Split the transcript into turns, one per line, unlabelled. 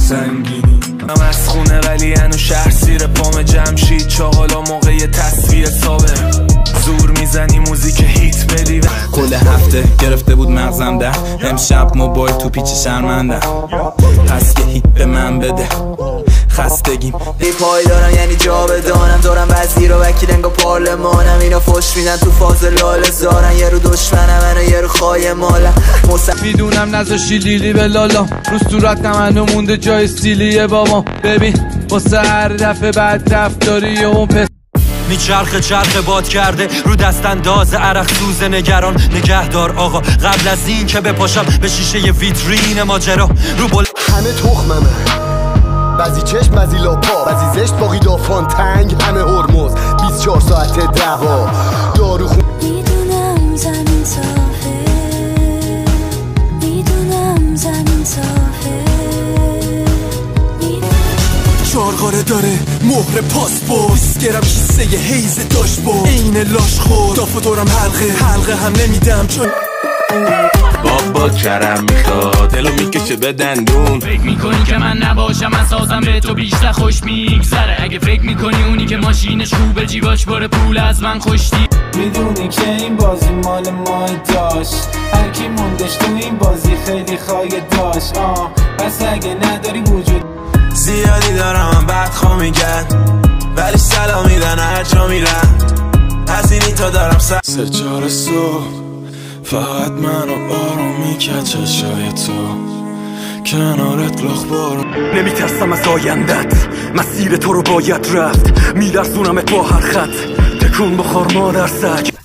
سنگینی. من از خونه ولی هنو شهر زیر پام جمشید، چه حالا موقع تصفیه صابر زور میزنی موزیک هیت بدی.
کل هفته گرفته بود مغزم ده، امشب موبایل تو پیچ شرمنده، پس که هیت به من بده خستگیم.
ای پای دارم یعنی جا بدانم، دارم وزیر و وکیل انگا پارلمانم. اینا فش میدن تو فاز لاله زارن، یه رو دشمنم منو یه رو خواهی مالم.
میدونم نذاشی لیلی به لالا، رو صورتم هنو مونده جای سیلیه بابا. ببین واسه هر دفعه بعد رفتاری اون پس
میچرخه چرخ باد کرده رو دست انداز عرق سوز نگران. نگهدار آقا قبل از این که بپاشم به شیشه ویترین ماجرا رو
همه تخممه، بعضی چشم بعضی لاپا، بعضی زشت باقی دافان تنگ، همه هرمز 24 ساعت دعوا دارو خون.
میدونم زمین صافه، میدونم زمین صافه.
چارقاره داره مهر پاسپورت، گرم کیسه حیز داشت با این لاش خور. دافو دورم حلقه هم نمیدم چون
بابا کرم میخواد دلو میکشه به دندون.
فکر میکنی که من نباشم من سازم به تو بیشتر خوش میگذره. اگه فکر میکنی اونی که ماشینش خوبه جیباش باره پول از من خوشتی.
میدونی که این بازی مال ما داشت، هر کی موندش تو این بازی خیلی خواهی داشت. پس اگه نداری وجود
زیادی دارم بدخوا میگن ولی سلام میدن هر جا میرن. از اینی تا دارم
سه چهار صبح فقط منو آروم میکرد چشای تو کنارت لخ بارم.
نمیترسم از آیندت، مسیر تو رو باید رفت، میلرزونمت با هر خط. تکون بخور مادر سگ.